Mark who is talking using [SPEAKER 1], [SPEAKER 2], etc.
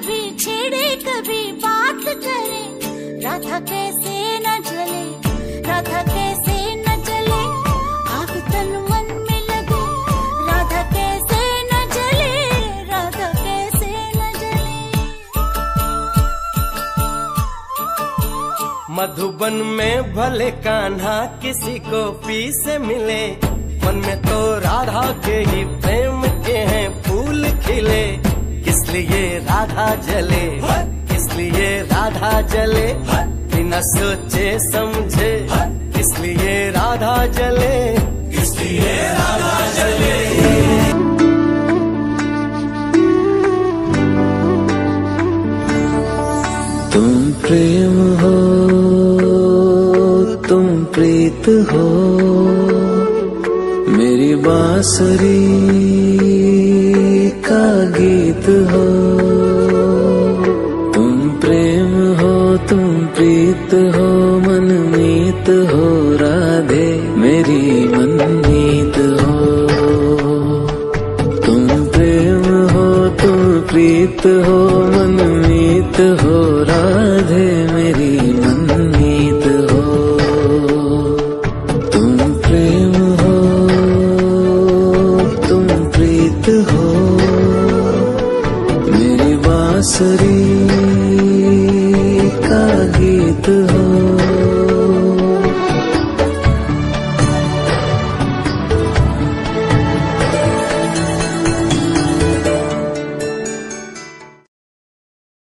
[SPEAKER 1] कभी छेड़े कभी बात करे, राधा कैसे न जले, राधा कैसे न जले, आग तन मन में लगे, राधा कैसे न जले, राधा कैसे न जले।
[SPEAKER 2] मधुबन में भले कान्हा किसी को पी से मिले, मन में तो राधा के ही प्रेम के हैं फूल खिले। किस लिए राधा जले, किस लिए राधा जले, बिना सोचे समझे, किस लिए राधा जले, किस लिए राधा जले।
[SPEAKER 3] तुम प्रेम हो, तुम प्रीत हो, मेरी बांसुरी का गीत हो। तुम प्रेम हो, तुम प्रीत हो, मनमीत हो, राधे मेरी मनमीत हो। तुम प्रेम हो, तुम प्रीत हो, मनमीत हो, राधे मेरी मनमीत हो। तुम प्रेम हो, तुम प्रीत हो, मेरी बांसुरी